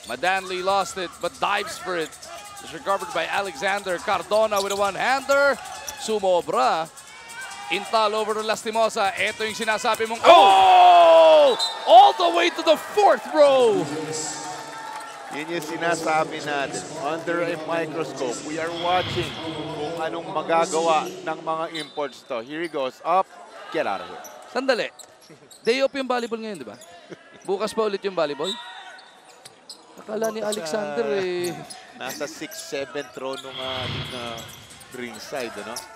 Madanley lost it, but dives for it. It's recovered by Alexander Cardona with a one-hander. Sumobra. Intal over to Lastimosa. Ito yung sinasabi mong, oh! All the way to the 4th row! Yun yung sinasabi natin. Under a microscope, we are watching kung anong magagawa ng mga imports to. Here he goes, up, get out of here. Sandali. Day off yung volleyball ngayon, di ba? Bukas pa ulit yung volleyball. Akala ni Alexander eh. Nasa 6-7 row nung ringside, ano?